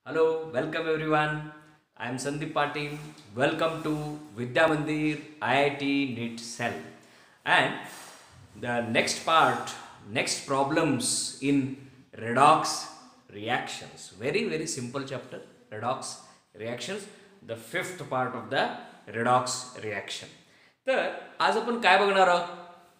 Hello, welcome everyone. I am Sandeep Patil. Welcome to Vidya Mandir IIT NEET Cell. And the next part, next problems in redox reactions. Very simple chapter, redox reactions. The fifth part of the redox reaction. तर आज आपण काय बघणार आहोत?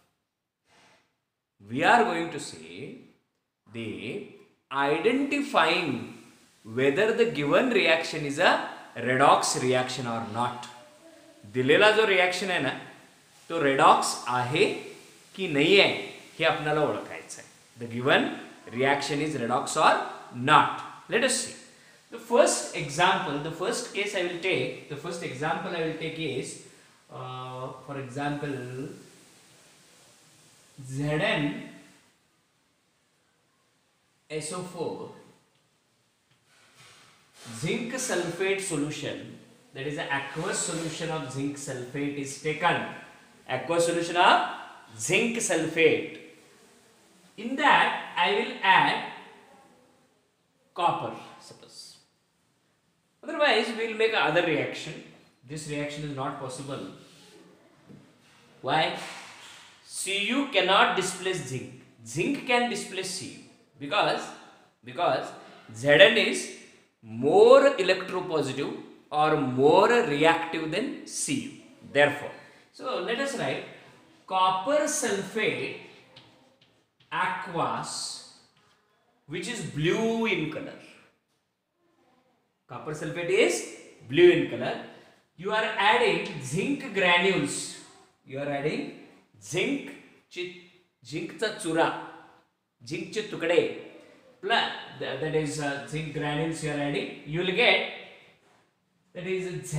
We are going to see the identifying whether the given reaction is a redox reaction or not. दिलेला जो reaction आहे ना तो रेडॉक्स आहे की नाही आहे हे आपल्याला ओळखायचं आहे. The given reaction is redox or not. Let us see the first example, the first case I will take, the first example I will take is for example Zn SO4 zinc sulfate solution, that is an aqueous solution of zinc sulfate is taken. Aqueous solution of zinc sulfate. In that I will add copper, suppose. Otherwise we will make another reaction. This reaction is not possible. Why? Cu cannot displace zinc. Zinc can displace Cu because Zn is more electropositive or more reactive than Cu. Therefore, so let us write copper sulfate aqueous, which is blue in color. Copper sulfate is blue in color. You are adding zinc granules. You are adding zinc चा चुरा, zinc चे तुकडे, plus that is zinc granules you are adding. You will get that is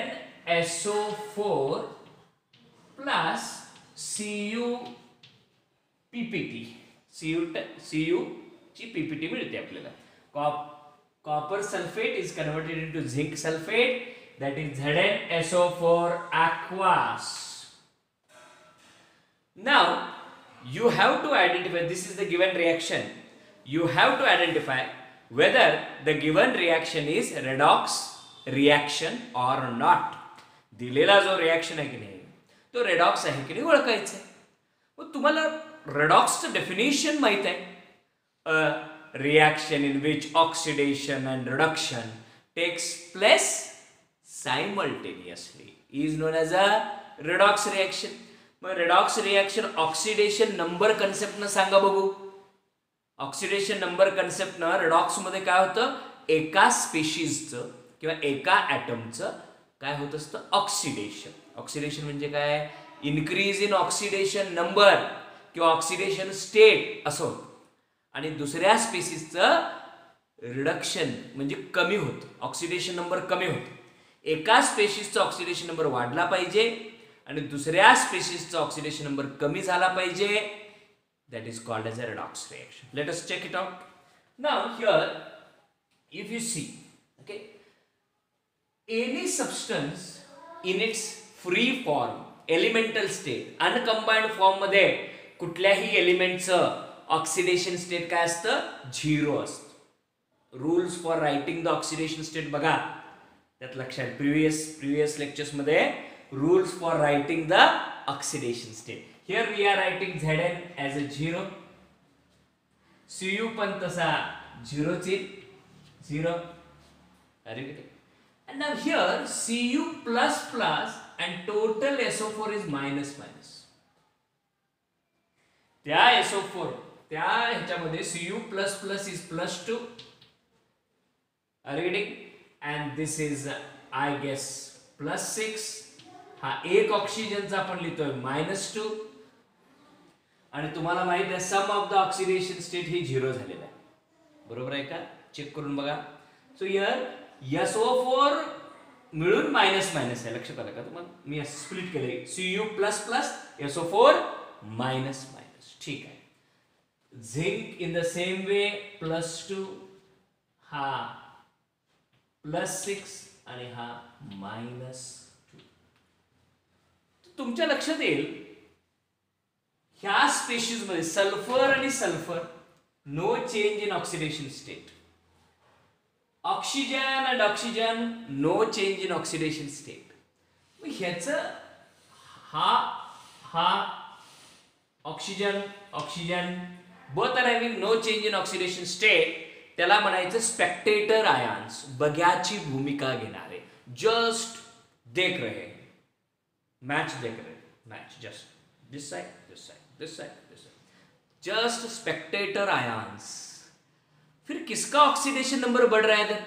ZnSO4 plus Cu PPT. Cu ची PPT मिळते आपल्याला. Copper sulfate is converted into zinc sulfate, that is ZnSO4 aqueous. Now you have to identify, this is the given reaction. You have to identify whether the given reaction is redox reaction or not. दिलेला जो reaction आहे की नाही तो redox आहे की नाही ओळखायचं आहे. मग तुम्हाला रेडॉक्सचं डेफिनेशन माहित आहे. Reaction in which oxidation and reduction takes place simultaneously is known as a redox reaction. Mug redox reaction oxidation number concept न सांगा बघू. ऑक्सिडेशन नंबर कन्सेप्ट न redox मध्ये काय होतं, एका स्पेशीजचं किंवा एका ॲटमचं काय होत असतं, ऑक्सिडेशन. ऑक्सिडेशन म्हणजे काय, इन्क्रीज इन ऑक्सिडेशन नंबर किंवा ऑक्सिडेशन स्टेट असं होतं. आणि दुसऱ्या स्पेसीसचं रिडक्शन म्हणजे कमी होतं, ऑक्सिडेशन नंबर कमी होतं. एका स्पेसीसचा ऑक्सिडेशन नंबर वाढला पाहिजे आणि दुसऱ्या स्पेसीसचा ऑक्सिडेशन नंबर कमी झाला पाहिजे. That is called as a redox reaction. Let us check it out. Now here if you see, okay, any substance in its free form, elemental state, uncombined form मध्ये कुठल्याही एलिमेंटचं ऑक्सिडेशन स्टेट काय असतं, 0 असतं. Rules for writing the oxidation state बघा, त्यात लक्षात previous lectures मध्ये rules for writing the oxidation state. Here we are writing Zn as a 0, Cu पण तसा 0. and now here Cu plus and total SO4 is minus. त्या SO4 त्या ह्याच्यामध्ये Cu plus is +2. Are you getting? And this is I guess +6. हा एक ऑक्सिजनचा आपण लिहितोय -2. आणि तुम्हाला माहित आहे sum of the oxidation state ही 0 झालेला आहे. बरोबर आहे का? चेक करून बघा. सो हियर SO4 मिळून मायनस आहे. लक्षात आलं का तुम्हाला? मी असं स्प्लिट केलंय, Cu++ SO4 मायनस. ठीक आहे. Zinc in the same way +2, हा +6 आणि हा -2. तुमच्या लक्षात येईल ह्या स्पेशीज मध्ये सल्फर आणि sulphur no change in oxidation state. Oxygen and oxygen, no change in oxidation state. ह्याचं हा oxygen oxygen both are having no change in oxidation state, त्याला म्हणायचं स्पेक्टेटर आयन्स, बघ्याची भूमिका घेणारे. जस्ट देख रहे, मैच देख रहे, match just this side this side this side this side, just spectator ions. फिर किसका ऑक्सीडेशन नंबर बढ़ रहा है इधर?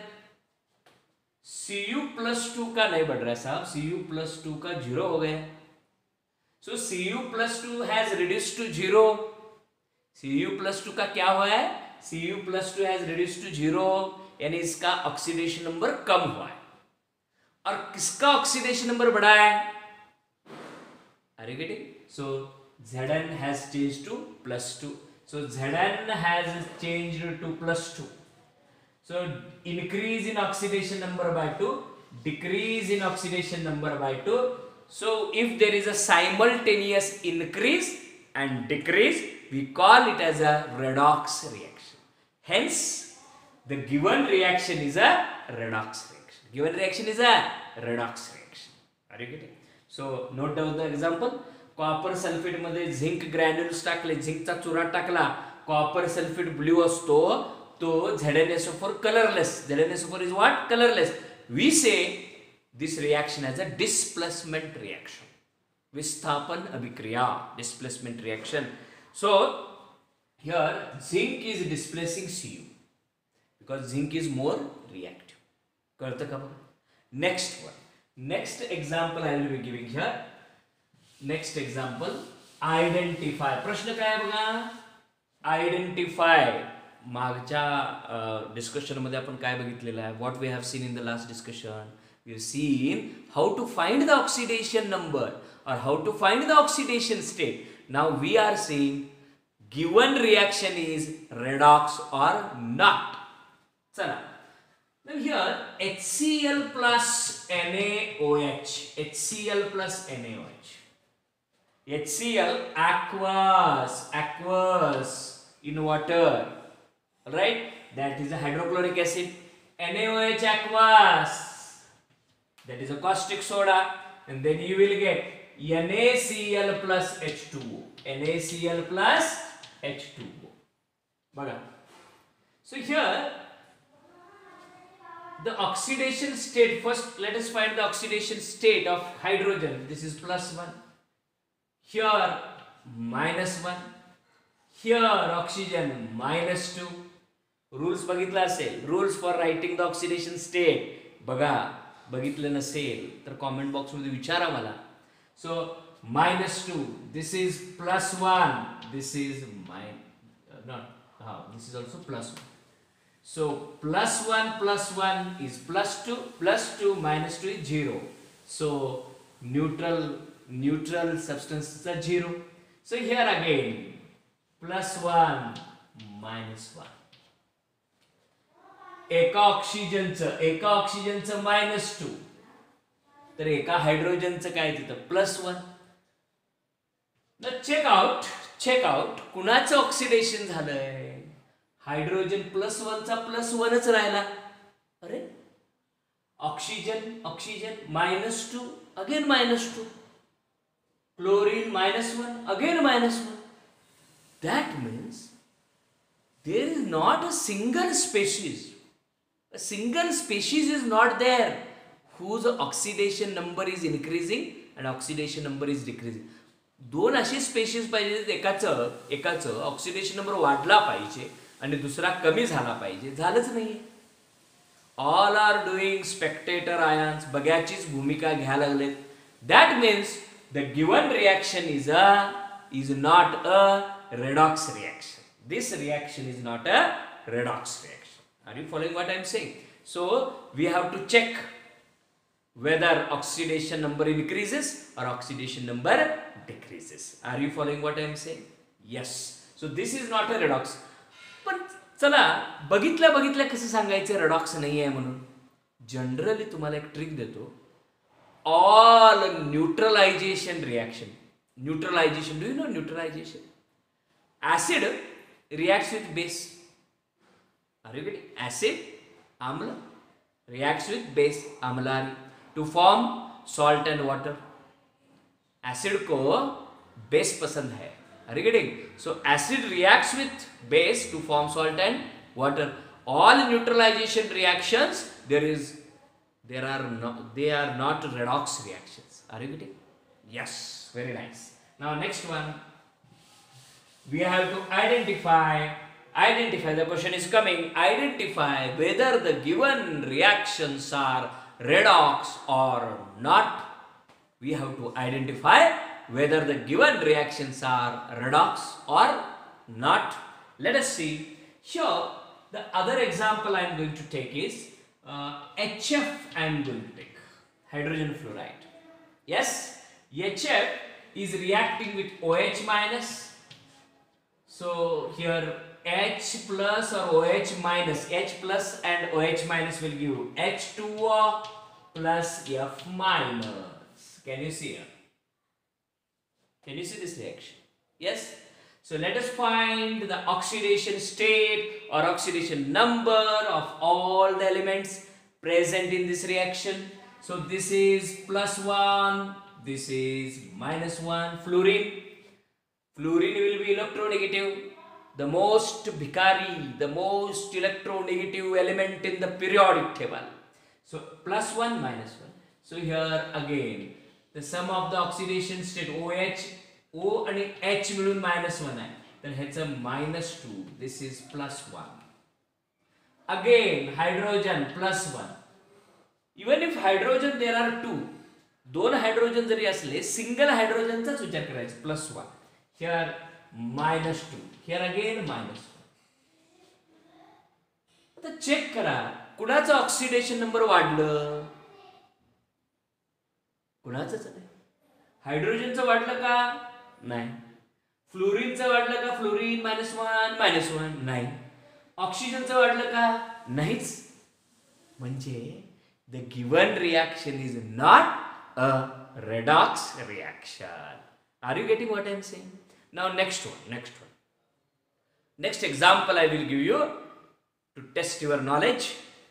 Cu+2 का नहीं बढ़ रहा है साहब, Cu+2 का 0 हो गया. सो Cu+2 has reduced to 0. Cu+2 का क्या हुआ है? Cu+2 हैज रिड्यूस्ड टू 0, यानी इसका ऑक्सीडेशन नंबर कम हुआ है. और किसका ऑक्सीडेशन नंबर बढ़ा है? Are you getting? So Zn has changed to +2. So Zn has changed to +2. So increase in oxidation number by 2, decrease in oxidation number by 2. So if there is a simultaneous increase and decrease, we call it as a redox reaction. Hence, the given reaction is a redox reaction. Given reaction is a redox reaction. Are you getting? So note down the example. Copper sulphate मध्ये zinc granules टाकले, झिंकचा चुरा टाकला, copper sulphate blue असतो, तो ZnSO4 colourless. ZnSO4 is what? Colourless. We say this reaction as a displacement reaction, विस्थापन अभिक्रिया, displacement reaction. So here zinc is displacing Cu because zinc is more reactive. कळतं का बघा? Next one, next example I will be giving here. Next example, identify. प्रश्न काय बघा? Identify. मागच्या discussion मध्ये आपण काय बघितलेलं आहे? What we have seen in the last discussion, we have seen how to find the oxidation number और how to find the oxidation state. Now we are seeing given reaction is redox और not. चला, now here HCl plus NaOH, HCl plus NaOH. HCl aqueous in water, right? That is a hydrochloric acid. NaOH aqueous, that is a caustic soda, and then you will get NaCl plus H2O. NaCl plus H2O. Baga. So here the oxidation state, first let us find the oxidation state of hydrogen. This is +1. Here -1, here oxygen -2. Rules बघितला असेल, rules for writing the oxidation state. बघा, बघितलं नसेल तर comment box मध्ये विचारा मला. So -2, this is +1, this is this is also +1. So +1 is +2, +2 -2 is 0. So neutral substance is 0. So here again +1 -1. एका ऑक्सिजनचं -2, तर एका हायड्रोजनचं काय तिथं +1. चेक आउट कुणाचं ऑक्सिडेशन झालंय? हायड्रोजन +1 चा +1च राहिला. अरे oxygen -2, again -2. Chlorine -1, again -1. That means there is not a single species. A single species is not there whose oxidation number is increasing and oxidation number is decreasing. दोन अशी species पाहिजे, एकाचं oxidation number वाढला पाहिजे आणि दुसरा कमी झाला पाहिजे. झालंच नाहीये. All are doing spectator ions, बघ्याचीच भूमिका घ्यायला लागलेत. That means the given reaction is not a redox reaction. This reaction is not a redox reaction. Are you following what I am saying? So we have to check whether oxidation number increases or oxidation number decreases. Are you following what I am saying? Yes. So this is not a redox. पण चला बघितल्या कसं सांगायचं redox नाही आहे म्हणून. Generally तुम्हाला एक ट्रिक देतो. All neutralization reaction. Neutralization. Do you know neutralization? Acid reacts with base. Are you getting? Acid, amla reacts with base amlari to form salt and water. Acid को base पसंद है. Are you getting? So acid reacts with base to form salt and water. All neutralization reactions they are not redox reactions. Are you getting? Yes, very nice. Now next one, we have to identify. The question is coming. Identify whether the given reactions are redox or not. We have to identify whether the given reactions are redox or not. Let us see. Here, the other example I am going to take is HF I am going to take. Hydrogen fluoride. Yes, HF is reacting with OH minus. So here H plus or OH minus, H plus and OH minus will give H2O plus F minus. Can you see here? Can you see this reaction? Yes. So let us find the oxidation state or oxidation number of all the elements present in this reaction. So this is +1, this is -1. Fluorine will be electronegative. The most Bikari, the most electronegative element in the periodic table. So +1, -1. So here again, the sum of the oxidation state OH, O and H मिळून -1 आहे. तर ह्याचं -2. This is +1. Again hydrogen +1. Even if hydrogen there are 2. 2 hydrogen जरी असले, single हायड्रोजनचाच विचार करायचा. +1. Here -2. Here again -1. आता check करा, कुणाचं ऑक्सिडेशन नंबर वाढलं? कुणाचंच नाही. हायड्रोजनचं वाढलं का? नाही. फ्लोरीनचं वाढलं का? फ्लोरीन -1 नाही. ऑक्सिजनचं वाढलं का? नाहीच. म्हणजे the given reaction is not a redox reaction. Are you getting what I am saying? Now next one. Next example I will give you to test your knowledge,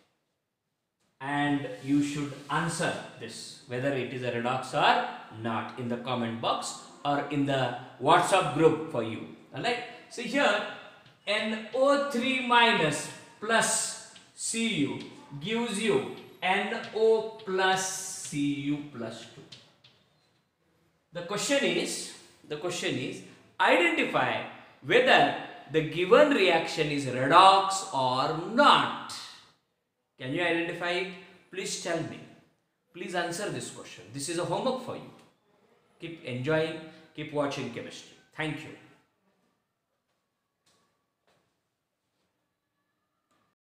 and you should answer this whether it is a redox or not in the comment box or in the WhatsApp group for you. Alright. So here NO3 minus plus Cu gives you NO plus Cu plus 2. The question is identify whether the given reaction is redox or not. Can you identify it? Please tell me. Please answer this question. This is a homework for you. Keep enjoying, keep watching chemistry. Thank you.